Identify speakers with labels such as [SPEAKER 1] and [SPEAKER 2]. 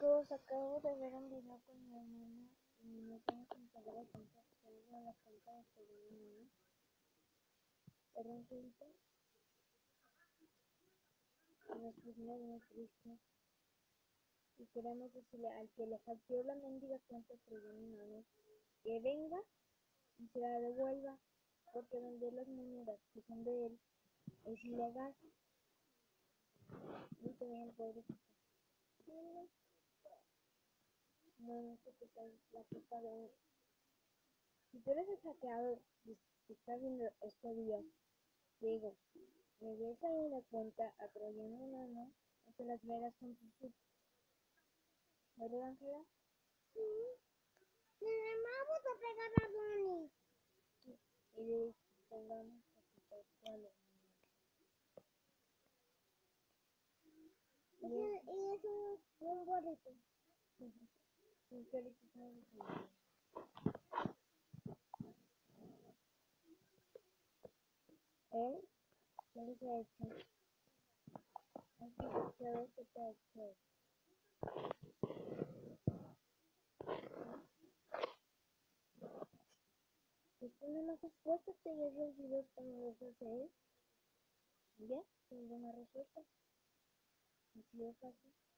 [SPEAKER 1] chicos, acabo de ver un video con mi hermana y no tengo que pagar la cuenta, tengo la cuenta de Selena, pero resulta que nos pusimos muy tristes y queremos decirle al que le hackeó la mendiga cuenta Selena que venga y se la devuelva, porque vender las monedas que son de él es ilegal. Y también pobrecito. No sé qué tal la culpa de él. Si tú eres el hackeador y estás viendo este video, digo, regresa ahí la cuenta a Troyano Nano o te las verás con tu sub. ¿Verdad, Ángela?
[SPEAKER 2] Sí. Le vamos a pegar a Bonnie.
[SPEAKER 1] Y de tengamos que quitar cuáles.
[SPEAKER 2] Y es un gorrito.
[SPEAKER 1] Un carito sabe que él, ¿qué les ha hecho? Así que sabes que te ha hecho. Pues tú nada más esfuérzate y haz los videos como los hace él. ¿Ya? Problema resuelto. Así de fácil.